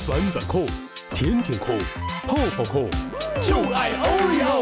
转转扣，甜甜扣，泡泡扣，就爱欧丽奥。